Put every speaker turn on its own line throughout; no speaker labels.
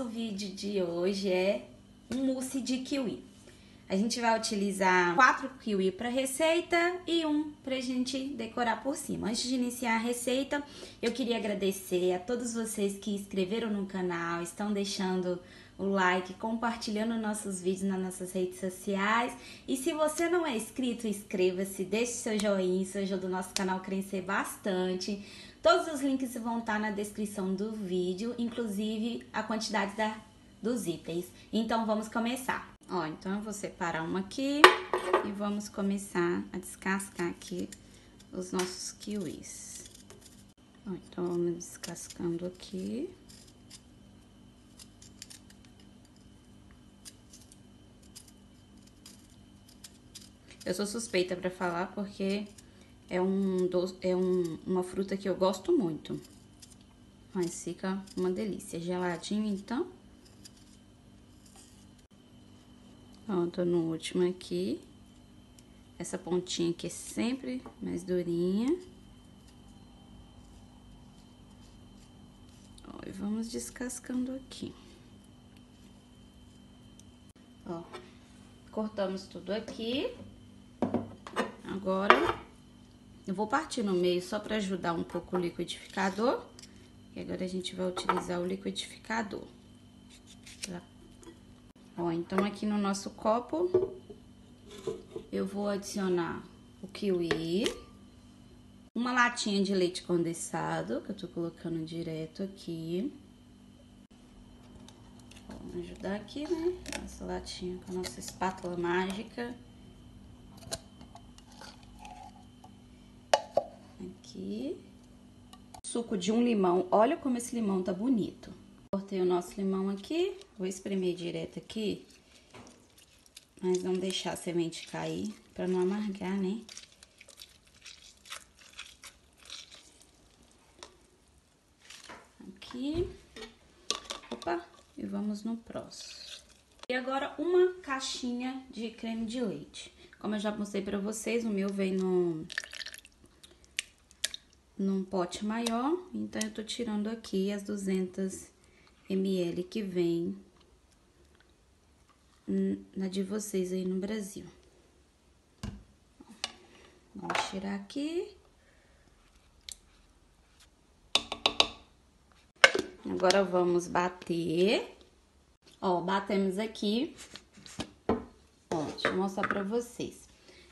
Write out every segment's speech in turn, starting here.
nosso vídeo de hoje é um mousse de kiwi. A gente vai utilizar 4 kiwi para receita e um pra gente decorar por cima. Antes de iniciar a receita, eu queria agradecer a todos vocês que inscreveram no canal, estão deixando o like, compartilhando nossos vídeos nas nossas redes sociais. E se você não é inscrito, inscreva-se, deixe seu joinha, isso ajuda o nosso canal a crescer bastante. Todos os links vão estar na descrição do vídeo, inclusive a quantidade dos itens. Então vamos começar. Ó, então eu vou separar uma aqui e vamos começar a descascar aqui os nossos kiwis. Ó, então vamos descascando aqui. Eu sou suspeita pra falar porque é uma fruta que eu gosto muito. Mas fica uma delícia. Geladinho, então. Ó, tô no último aqui. Essa pontinha aqui é sempre mais durinha. Ó, e vamos descascando aqui. Ó, cortamos tudo aqui. Agora, eu vou partir no meio só para ajudar um pouco o liquidificador. E agora a gente vai utilizar o liquidificador. Ó, então aqui no nosso copo, eu vou adicionar o kiwi, uma latinha de leite condensado, que eu tô colocando direto aqui. Vamos ajudar aqui, né? Essa latinha com a nossa espátula mágica. Aqui. Suco de um limão. Olha como esse limão tá bonito. Cortei o nosso limão aqui. Vou espremer direto aqui. Mas não deixar a semente cair, pra não amargar, né? Aqui. Opa, e vamos no próximo. E agora uma caixinha de creme de leite. Como eu já mostrei pra vocês, o meu vem num pote maior, então eu tô tirando aqui as 200 ml que vem na de vocês aí no Brasil. Vamos tirar aqui. Agora vamos bater. Ó, batemos aqui. Ó, deixa eu mostrar pra vocês.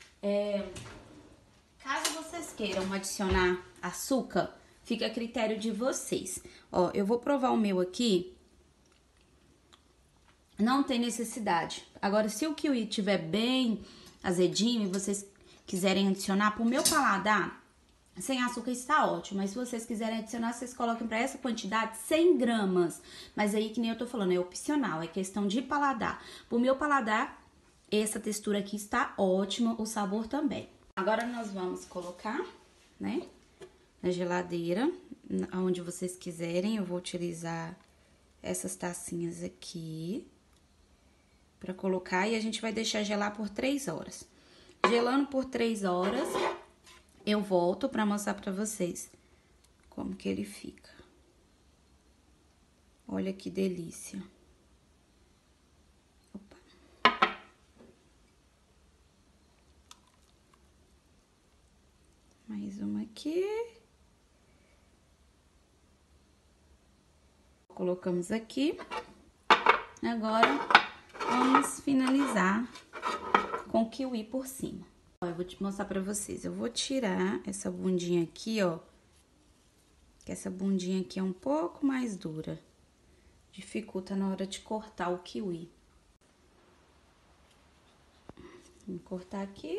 Caso vocês queiram adicionar açúcar, fica a critério de vocês. Ó, eu vou provar o meu aqui. Não tem necessidade. Agora, se o kiwi estiver bem azedinho e vocês quiserem adicionar, pro meu paladar, sem açúcar está ótimo. Mas se vocês quiserem adicionar, vocês coloquem para essa quantidade 100 gramas. Mas aí, que nem eu tô falando, é opcional, é questão de paladar. Pro meu paladar, essa textura aqui está ótima, o sabor também. Agora, nós vamos colocar, né, na geladeira, onde vocês quiserem. Eu vou utilizar essas tacinhas aqui pra colocar e a gente vai deixar gelar por 3 horas. Gelando por 3 horas, eu volto pra mostrar pra vocês como que ele fica. Olha que delícia. Opa. Mais uma aqui. Colocamos aqui. Agora, vamos finalizar com kiwi por cima. Ó, eu vou te mostrar pra vocês. Eu vou tirar essa bundinha aqui, ó. Que essa bundinha aqui é um pouco mais dura. Dificulta na hora de cortar o kiwi. Vamos cortar aqui.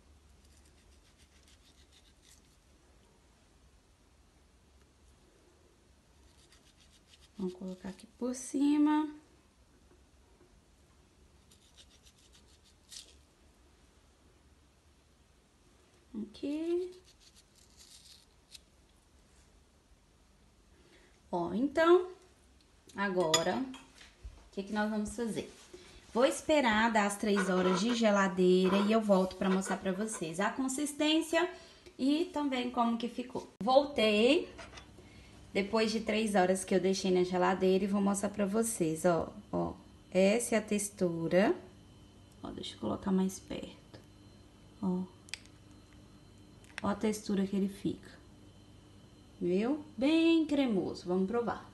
Vamos colocar aqui por cima. Aqui. Ó, então, agora, o que nós vamos fazer? Vou esperar dar as 3 horas de geladeira e eu volto pra mostrar pra vocês a consistência e também como que ficou. Voltei depois de 3 horas que eu deixei na geladeira e vou mostrar pra vocês, ó. Ó, essa é a textura. Ó, deixa eu colocar mais perto. Ó. Ó a textura que ele fica. Viu? Bem cremoso. Vamos provar.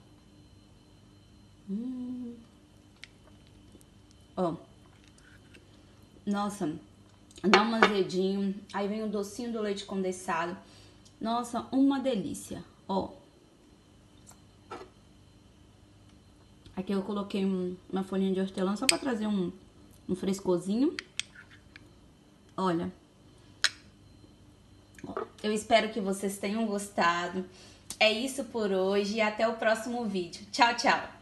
Ó. Nossa, dá um azedinho. Aí vem o docinho do leite condensado. Nossa, uma delícia. Ó. Aqui eu coloquei uma folhinha de hortelã só pra trazer um frescorzinho. Olha. Eu espero que vocês tenham gostado. É isso por hoje e até o próximo vídeo. Tchau, tchau!